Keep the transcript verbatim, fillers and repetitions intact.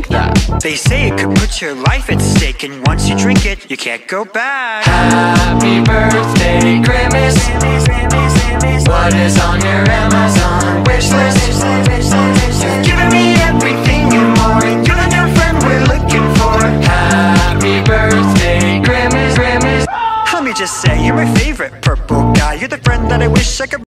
drink that? They say it could put your life at stake, and once you drink it, you can't go back. Happy birthday, Grimace. What is on your Amazon wish list? You've given me everything and more, and you're the new friend we're looking for. Happy birthday, Grimace, Grimace. Let me just say, you're my favorite purple guy. You're the friend that I wish I could